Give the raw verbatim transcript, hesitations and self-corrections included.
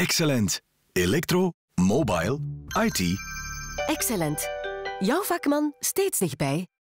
Excellent. Elektro, mobile, I T. Excellent. Jouw vakman steeds dichtbij.